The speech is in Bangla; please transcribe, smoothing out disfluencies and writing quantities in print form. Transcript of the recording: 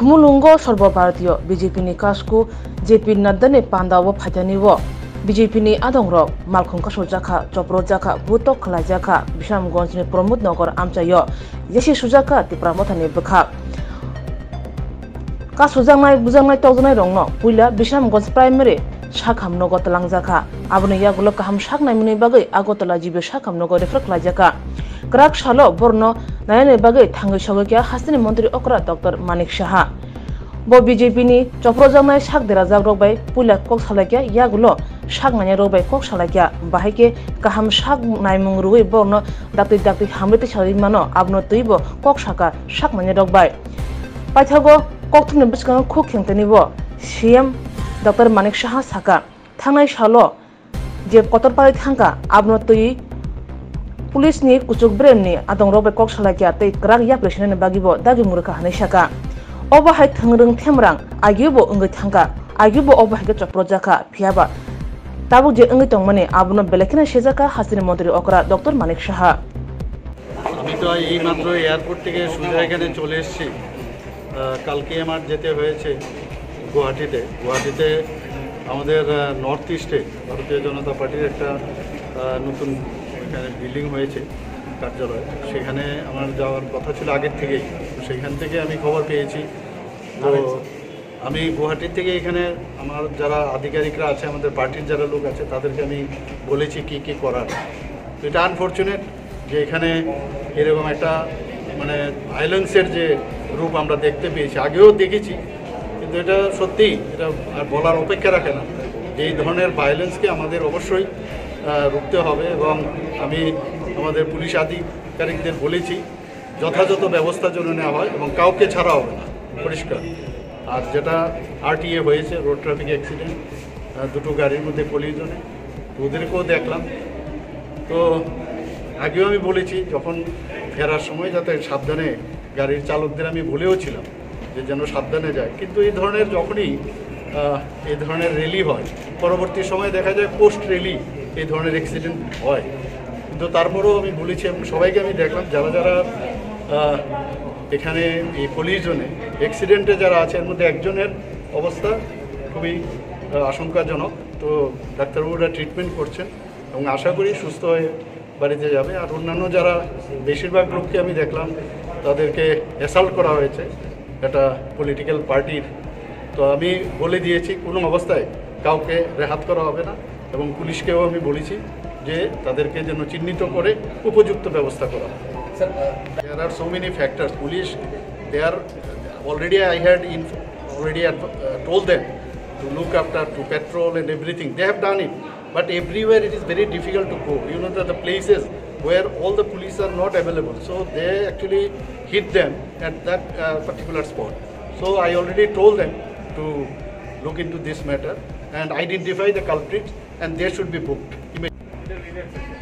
Khumulwngo Sorbobharatiyo BJPni kasku JP Naddani Pandao Phaithani BJPni adongrok Malkhung Choprojakha Choprojakha Butok Kwlaijak Bishamgonsni Promotnogor amchayo Yeshi Sujaka Tipramothani Bukha Bujangnai Tognairog no Puila Bishamgons Primary Shakhamnogo Talangjaka Abuni Yagulok Kaham Shaknaimuni Bagai Agotala Jibe Shakhamnogo Refer Kwlaijak Krak Shalo Borno Nayane Bagai Thangai Shogakya Hastini Montri Okra Dr. Nwiwikha Bo BJPni Choprojaknairog Shak Derajak Bai Puila Kok Salakya Yagulo Shaknairog Bai Kok Salakya Bahike Kaham Shak Naimung Rui Borno Dakti Hamriti Sharimano Abno Tuibo Kok Shaka Shaknairog Bai Paithago Kokthumni Biskang Khuk Khengtanibo CM Dr. Nwiwikha Saka Thangnai Shalo Je Kotorpari Thangka Abno Tui Police ni kuchuk brem ni adongrok bai kok salakya tei krak yapresine bagibo dagi murka hanai saka oba hai thangrung themrang agibo ungai thangka agibo oba hai Choprojakha phiaba tabuk je ungai tongmani abno belekina sejaka hasini montri okra Dr. Nwiwikha আমি তো এই মাত্র এয়ারপোর্ট থেকে সোজা এখানে চলে এসেছি কালকে আমার যেতে হয়েছে গুয়াহাটিতে আমাদের নর্থ ইস্টে ভারতীয় জনতা পার্টির একটা নতুন বিল্ডিং হয়েছে কার্যালয় সেখানে আমার যাওয়ার কথা ছিল আগের থেকেই সেখান থেকে আমি খবর পেয়েছি তো আমি গুয়াহাটি থেকে এখানে আমার যারা আধিকারিকরা আছে আমাদের পার্টির যারা লোক আছে তাদেরকে আমি বলেছি কি করার তো এটা আনফরচুনেট যে এখানে এরকম একটা মানে ভায়োলেন্সের যে রূপ আমরা দেখতে পেয়েছি আগেও দেখেছি কিন্তু এটা সত্যি এটা আর বলার অপেক্ষা রাখে না যে এই ধরনের ভায়োলেন্সকে আমাদের অবশ্যই রুখতে হবে এবং আমি আমাদের পুলিশ আধিকারিকদের বলেছি যথাযথ ব্যবস্থা যেন নেওয়া হয় এবং কাউকে ছাড়া হবে না পরিষ্কার আর যেটা আরটিএ হয়েছে রোড ট্রাফিক অ্যাক্সিডেন্ট দুটো গাড়ির মধ্যে কলিজনে ওদেরকেও দেখলাম তো আগেও আমি বলেছি যখন ফেরার সময় যাতে সাবধানে গাড়ির চালকদের আমি বলেও ছিলাম যে যেন সাবধানে যায় কিন্তু এই ধরনের যখনই এই ধরনের র্যালি হয় পরবর্তী সময় দেখা যায় পোস্ট র্যালি এই ধরনের অ্যাক্সিডেন্ট হয় কিন্তু তারপরেও আমি বলেছি এবং সবাইকে আমি দেখলাম যারা এখানে এই কলিজনে অ্যাক্সিডেন্টে যারা আছে এর মধ্যে একজনের অবস্থা খুবই আশঙ্কাজনক তো ডাক্তারবাবুরা ট্রিটমেন্ট করছেন এবং আশা করি সুস্থ হয়ে বাড়িতে যাবে আর অন্যান্য যারা বেশিরভাগ লোককে আমি দেখলাম তাদেরকে অ্যাসাল্ট করা হয়েছে একটা পলিটিক্যাল পার্টির তো আমি বলে দিয়েছি কোনো অবস্থায় কাউকে রেহাত করা হবে না এবং পুলিশকেও আমি বলেছি যে তাদেরকে যেন চিহ্নিত করে উপযুক্ত ব্যবস্থা করা হয় There are so many factors. Police, they are already told them to look after, to patrol and everything. They have done it, but everywhere it is very difficult to go. You know that the places where all the police are not available, so they actually hit them at that particular spot. So I already told them to look into this matter and identify the culprits, and they should be booked immediately.